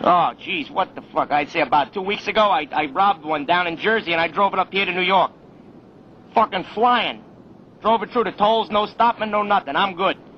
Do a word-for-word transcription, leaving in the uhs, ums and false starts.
Oh, geez, what the fuck? I'd say about two weeks ago, I, I robbed one down in Jersey, and I drove it up here to New York. Fucking flying. Drove it through the tolls, no stopping, no nothing. I'm good.